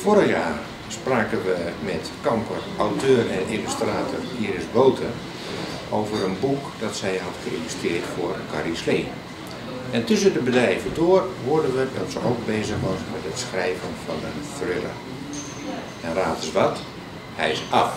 Vorig jaar spraken we met kamper, auteur en illustrator Iris Boten over een boek dat zij had geïllustreerd voor Carrie Slee. En tussen de bedrijven door hoorden we dat ze ook bezig was met het schrijven van een thriller. En raad eens wat, hij is af.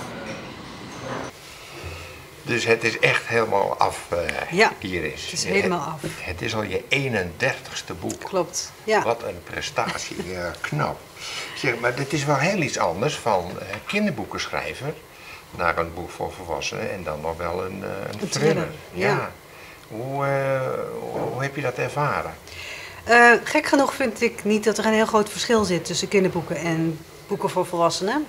Dus het is echt helemaal af, ja, Iris. Het is helemaal af. Het is al je 31ste boek. Klopt, ja. Wat een prestatie, knap. Zeg, maar dit is wel heel iets anders van kinderboeken schrijven naar een boek voor volwassenen en dan nog wel een thriller. Ja. Hoe heb je dat ervaren? Gek genoeg vind ik niet dat er een heel groot verschil zit tussen kinderboeken en boeken voor volwassenen.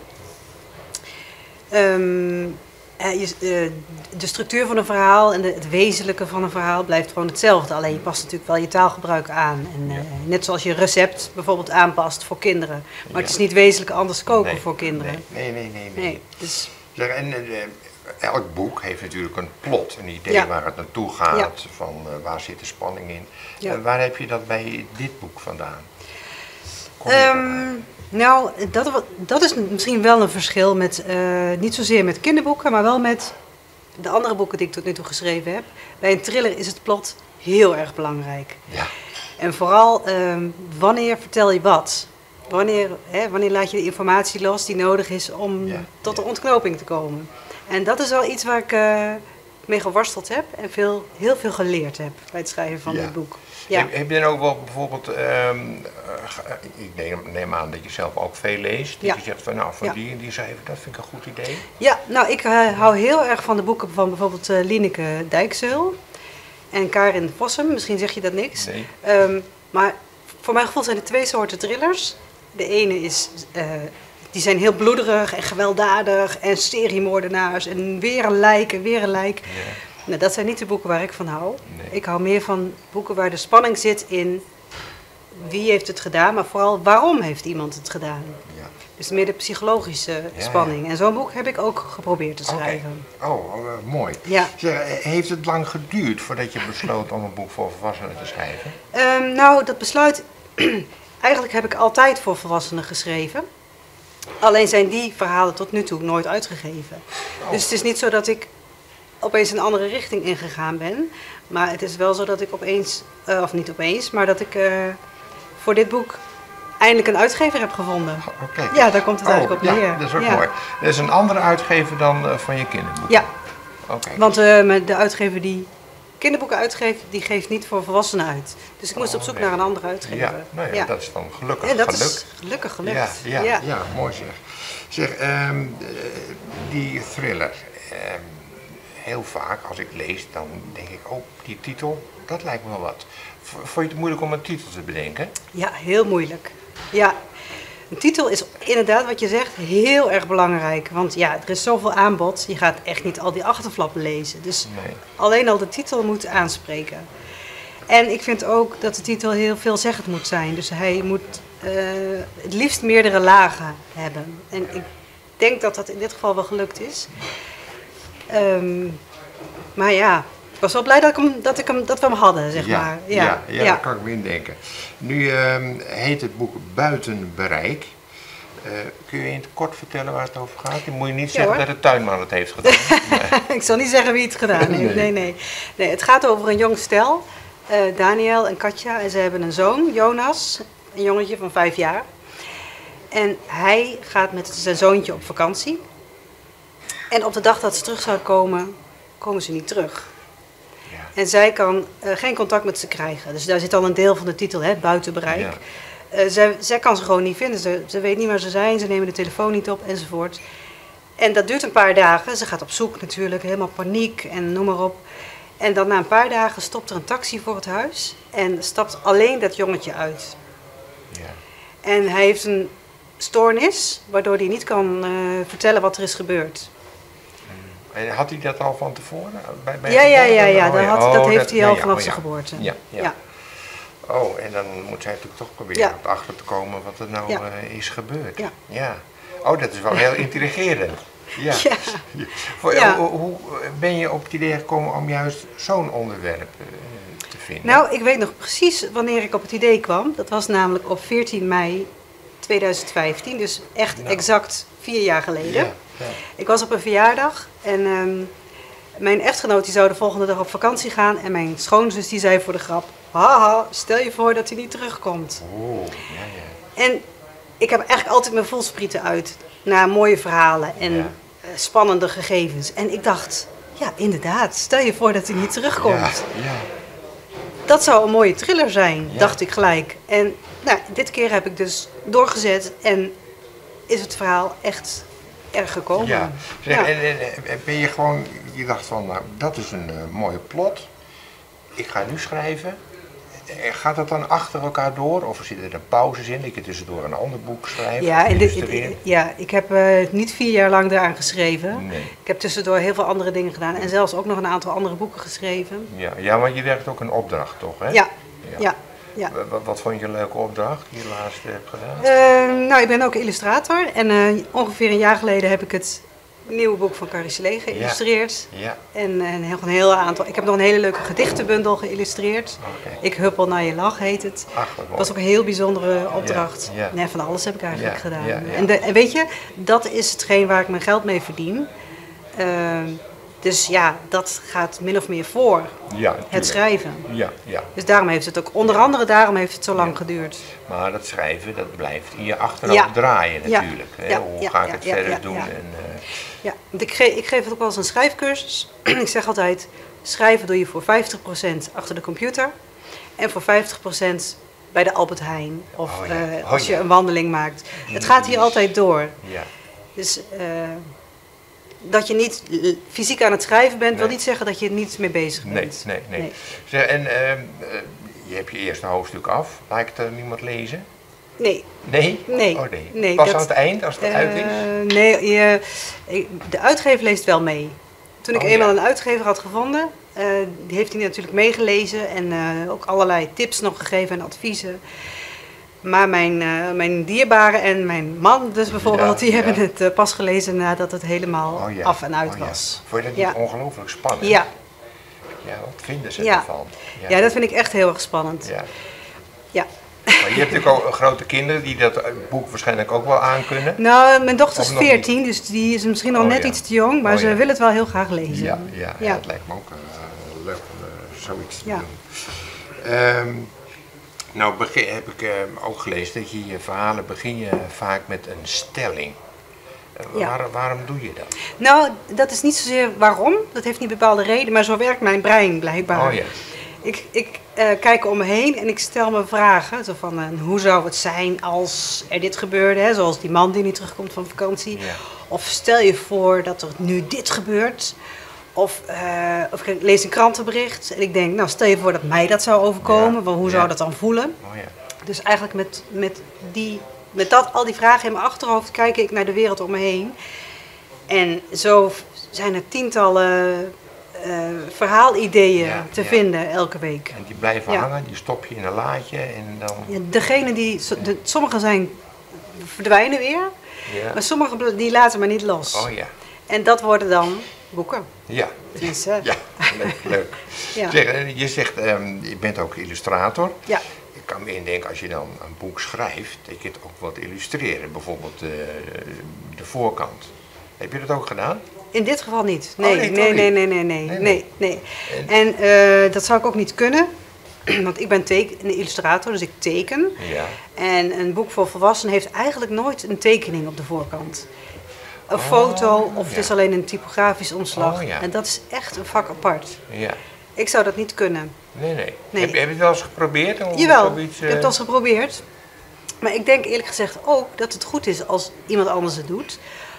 De structuur van een verhaal en het wezenlijke van een verhaal blijft gewoon hetzelfde. Alleen je past natuurlijk wel je taalgebruik aan. En, net zoals je recept bijvoorbeeld aanpast voor kinderen. Maar het is niet wezenlijk anders koken voor kinderen. Nee. Dus... En elk boek heeft natuurlijk een plot, een idee waar het naartoe gaat, van waar zit de spanning in. Waar heb je dat bij dit boek vandaan? Nou, dat is misschien wel een verschil met, niet zozeer met kinderboeken, maar wel met de andere boeken die ik tot nu toe geschreven heb. Bij een thriller is het plot heel erg belangrijk. Ja. En vooral, wanneer vertel je wat? Wanneer laat je de informatie los die nodig is om tot de ontknoping te komen? En dat is wel iets waar ik mee geworsteld heb en heel veel geleerd heb bij het schrijven van dit boek. Ja. Heb je dan ook wel bijvoorbeeld, ik neem aan dat je zelf ook veel leest, dat je zegt van nou, van die en die schrijver, dat vind ik een goed idee? Ja, nou ik hou heel erg van de boeken van bijvoorbeeld Lieneke Dijkzeul en Karin Vossem, misschien zeg je dat niks. Nee. Maar voor mijn gevoel zijn er twee soorten thrillers. De ene is, die zijn heel bloederig en gewelddadig en seriemoordenaars en weer een lijk en weer een lijk. Ja. Nou, dat zijn niet de boeken waar ik van hou. Nee. Ik hou meer van boeken waar de spanning zit in wie heeft het gedaan, maar vooral waarom heeft iemand het gedaan. Ja. Dus meer de psychologische spanning. En zo'n boek heb ik ook geprobeerd te schrijven. Mooi. Ja. Zeg, heeft het lang geduurd voordat je besloot om een boek voor volwassenen te schrijven? Nou, dat besluit... Eigenlijk heb ik altijd voor volwassenen geschreven. Alleen zijn die verhalen tot nu toe nooit uitgegeven. Dus het is niet zo dat ik opeens een andere richting ingegaan ben. Maar het is wel zo dat ik opeens, of niet opeens, maar dat ik voor dit boek eindelijk een uitgever heb gevonden. Ja, daar komt het eigenlijk op neer. Ja, dat is ook mooi. Dat is een andere uitgever dan van je kinderboek. Ja, want de uitgever die kinderboeken uitgeeft, die geeft niet voor volwassenen uit. Dus ik moest op zoek naar een andere uitgever. Ja, dat is dan gelukkig. Ja, dat is gelukkig gelukt. Ja, mooi zeg. Zeg, die thriller. Heel vaak als ik lees, dan denk ik, die titel, dat lijkt me wel wat. Vond je het moeilijk om een titel te bedenken? Ja, heel moeilijk. Ja, een titel is inderdaad, wat je zegt, heel erg belangrijk. Want ja, er is zoveel aanbod, je gaat echt niet al die achterflappen lezen. Dus alleen al de titel moet aanspreken. En ik vind ook dat de titel heel veelzeggend moet zijn. Dus hij moet het liefst meerdere lagen hebben. En ik denk dat dat in dit geval wel gelukt is. Maar ja, ik was wel blij dat we hem hadden, zeg maar. Ja, dat kan ik me indenken. Nu heet het boek Buiten Bereik. Kun je in het kort vertellen waar het over gaat? Dan moet je niet zeggen dat de tuinman het heeft gedaan. Ik zal niet zeggen wie het gedaan heeft. Nee, het gaat over een jong stel, Daniel en Katja. En ze hebben een zoon, Jonas, een jongetje van 5 jaar. En hij gaat met zijn zoontje op vakantie. En op de dag dat ze terug zou komen, komen ze niet terug. Ja. En zij kan geen contact met ze krijgen. Dus daar zit al een deel van de titel, buiten bereik. Ja. Zij kan ze gewoon niet vinden. Ze weet niet waar ze zijn, ze nemen de telefoon niet op enzovoort. En dat duurt een paar dagen. Ze gaat op zoek natuurlijk, helemaal paniek en noem maar op. En dan na een paar dagen stopt er een taxi voor het huis. En stapt alleen dat jongetje uit. Ja. En hij heeft een stoornis, waardoor hij niet kan vertellen wat er is gebeurd. En had hij dat al van tevoren? Dat heeft hij al vanaf zijn geboorte. Ja. Oh, en dan moet zij natuurlijk toch proberen achter te komen wat er nou is gebeurd. Ja. Oh, dat is wel heel intrigerend. Hoe ben je op het idee gekomen om juist zo'n onderwerp vinden? Nou, ik weet nog precies wanneer ik op het idee kwam. Dat was namelijk op 14 mei 2015, dus echt exact 4 jaar geleden. Ja, ja. Ik was op een verjaardag en mijn echtgenoot die zou de volgende dag op vakantie gaan. En mijn schoonzus die zei voor de grap, haha, stel je voor dat hij niet terugkomt. Oh, ja. En ik heb eigenlijk altijd mijn voelsprieten uit naar mooie verhalen en spannende gegevens. En ik dacht, ja inderdaad, stel je voor dat hij niet terugkomt. Ja. Dat zou een mooie thriller zijn, Ja. dacht ik gelijk. En nou, dit keer heb ik dus doorgezet en is het verhaal echt erg gekomen. Ja. Zeg, Ja. en ben je gewoon, je dacht van, nou, dat is een mooie plot. Ik ga nu schrijven. Gaat dat dan achter elkaar door? Of zitten er pauzes in? Ik kan tussendoor een ander boek schrijven? Ja, of en illustreren? ik heb niet 4 jaar lang daaraan geschreven. Nee. Ik heb tussendoor heel veel andere dingen gedaan en zelfs ook nog een aantal andere boeken geschreven. Ja, maar je werkt ook een opdracht, toch? Hè? Ja. Wat vond je een leuke opdracht die je laatst hebt gedaan? Nou, ik ben ook illustrator en ongeveer een jaar geleden heb ik het nieuwe boek van Carrie Slee geïllustreerd. Ja. En een heel aantal. Ik heb nog een hele leuke gedichtenbundel geïllustreerd. Oké. Ik huppel naar je lach heet het. Ach, wat mooi. Dat was ook een heel bijzondere opdracht. Ja. Nee, van alles heb ik eigenlijk Ja, gedaan. ja. En weet je, dat is hetgeen waar ik mijn geld mee verdien. Dus ja, dat gaat min of meer voor Ja, het tuurlijk. schrijven. Ja. Dus daarom heeft het ook, onder andere daarom heeft het zo lang geduurd. Maar dat schrijven, dat blijft in je achterhoofd draaien Ja. natuurlijk. Hè? Ja. Hoe Ja. ga ik Ja. het Ja. verder Ja. doen? Ja. En, Ja, want ik geef het ook wel eens een schrijfcursus. Ik zeg altijd, schrijven doe je voor 50% achter de computer en voor 50% bij de Albert Heijn. Of Oh ja. als je Ja. een wandeling maakt. Het gaat hier altijd door. ja. Dus dat je niet fysiek aan het schrijven bent, wil Nee. niet zeggen dat je er niet mee bezig bent. Nee. Zeg, en je hebt je eerste hoofdstuk af. Laat ik het aan niemand lezen? Nee. Nee? Nee. Oh nee. Nee, Pas dat- aan het eind, als het uit is? Nee, de uitgever leest wel mee. Toen ik Oh, eenmaal ja. een uitgever had gevonden, die heeft hij natuurlijk meegelezen en ook allerlei tips nog gegeven en adviezen. Maar mijn dierbaren en mijn man dus bijvoorbeeld, die hebben het pas gelezen nadat het helemaal af en uit was. Vond je dat niet ongelooflijk spannend? Ja. Ja, wat vinden ze Ja. ervan? Ja, dat vind ik echt heel erg spannend. Ja. Ja. Maar je hebt natuurlijk ook grote kinderen die dat boek waarschijnlijk ook wel aankunnen. Nou, mijn dochter is Of nog 14, dus die is misschien nog net iets te jong, maar ze wil het wel heel graag lezen. Ja, dat lijkt me ook leuk om zoiets te Ja. doen. Nou heb ik ook gelezen dat je verhalen begin je vaak met een stelling. Waarom doe je dat? Nou, dat is niet zozeer waarom, dat heeft niet bepaalde reden, maar zo werkt mijn brein blijkbaar. Oh ja. Ik kijk om me heen en ik stel me vragen, zo van hoe zou het zijn als er dit gebeurde, hè? Zoals die man die niet terugkomt van vakantie. Ja. Of stel je voor dat er nu dit gebeurt. Of ik lees een krantenbericht en ik denk, nou stel je voor dat mij dat zou overkomen, want hoe zou dat dan voelen? Oh ja. Dus eigenlijk met al die vragen in mijn achterhoofd kijk ik naar de wereld om me heen. En zo zijn er tientallen verhaalideeën te vinden elke week. En die blijven hangen, die stop je in een laadje en dan... Ja, sommige verdwijnen weer, maar sommige die laten me niet los. Oh ja. En dat worden dan boeken. Ja. Dus, Ja, leuk. Ja. Zeg, je zegt, je bent ook illustrator. Ja. Ik kan me indenken, als je dan een boek schrijft, dat je het ook wilt illustreren. Bijvoorbeeld de voorkant. Heb je dat ook gedaan? In dit geval niet. Nee. Nee. En dat zou ik ook niet kunnen. Want ik ben een illustrator, dus ik teken. Ja. En een boek voor volwassenen heeft eigenlijk nooit een tekening op de voorkant. Een foto of het is alleen een typografisch omslag. Oh, ja. En dat is echt een vak apart. Ja. Ik zou dat niet kunnen. Nee. Nee. Heb je het wel eens geprobeerd? Om Jawel, zoiets, ik heb het al eens geprobeerd. Maar ik denk eerlijk gezegd ook dat het goed is als iemand anders het doet.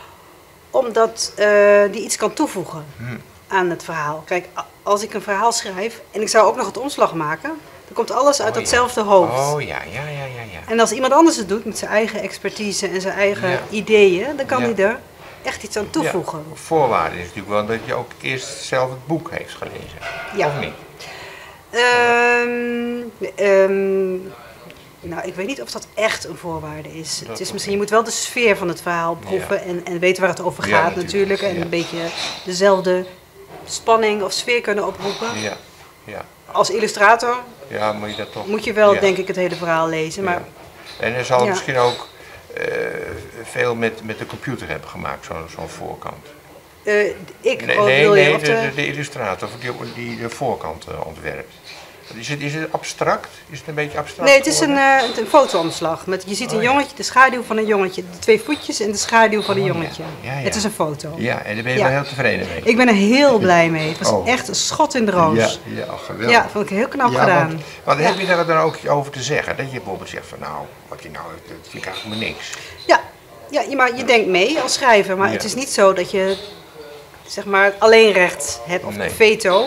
Omdat die iets kan toevoegen aan het verhaal. Kijk, als ik een verhaal schrijf en ik zou ook nog het omslag maken, dan komt alles uit datzelfde hoofd. Oh ja. En als iemand anders het doet met zijn eigen expertise en zijn eigen ideeën, dan kan hij er echt iets aan toevoegen. Ja. Voorwaarde is natuurlijk wel dat je ook eerst zelf het boek heeft gelezen. Ja. Of niet? Nou, ik weet niet of dat echt een voorwaarde is. Het is misschien, je moet wel de sfeer van het verhaal proeven en weten waar het over gaat natuurlijk. En een beetje dezelfde spanning of sfeer kunnen oproepen. Ja. Als illustrator Ja, moet je dat toch... moet je wel, denk ik, het hele verhaal lezen. Maar En er zal misschien ook veel met de computer hebt gemaakt, zo'n voorkant. Bedoel je? Of De illustrator die de voorkant ontwerpt. Is het abstract? Is het een beetje abstract? Nee, het is een fotoomslag. Je ziet een jongetje, de schaduw van een jongetje. De 2 voetjes en de schaduw van een jongetje. Ja. Het is een foto. Ja, en daar ben je wel heel tevreden mee. Ik ben er heel blij mee. Het was echt een schot in de roos. Ja, geweldig. Ja, vond ik heel knap gedaan. Want heb je daar dan ook over te zeggen? Dat je bijvoorbeeld zegt van nou, wat je nou, dat vind ik eigenlijk maar niks. Ja, maar je denkt mee als schrijver. Maar het is niet zo dat je zeg maar alleen recht hebt of veto.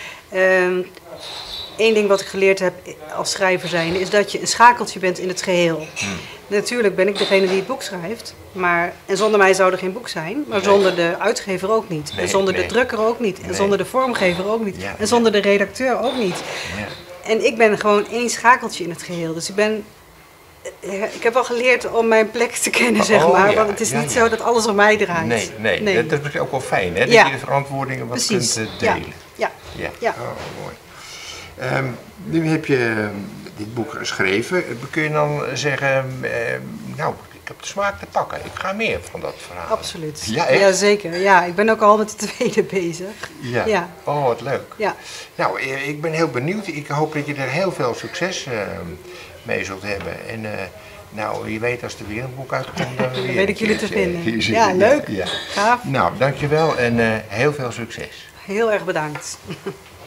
Eén ding wat ik geleerd heb als schrijver zijnde is dat je een schakeltje bent in het geheel. Natuurlijk ben ik degene die het boek schrijft, en zonder mij zou er geen boek zijn, maar zonder de uitgever ook niet. En zonder de drukker ook niet. En zonder de vormgever ook niet. En zonder de redacteur ook niet. En ik ben gewoon één schakeltje in het geheel. Dus ik heb wel geleerd om mijn plek te kennen, zeg maar. Want het is niet zo dat alles om mij draait. Nee. Dat is ook wel fijn, hè? Dat je de verantwoordingen wat kunt delen. Ja. Oh, mooi. Nu heb je dit boek geschreven. Kun je dan zeggen, nou, ik heb de smaak te pakken. Ik ga meer van dat verhaal. Absoluut. Ja, echt? Ja, zeker. Ja, ik ben ook al met de tweede bezig. Ja. Oh, wat leuk. Ja. Nou, ik ben heel benieuwd. Ik hoop dat je er heel veel succes mee zult hebben. En nou, je weet als er weer een boek uitkomt, dan weet ik jullie te vinden. Ja, leuk. Ja. Gaaf. Nou, dankjewel en heel veel succes. Heel erg bedankt.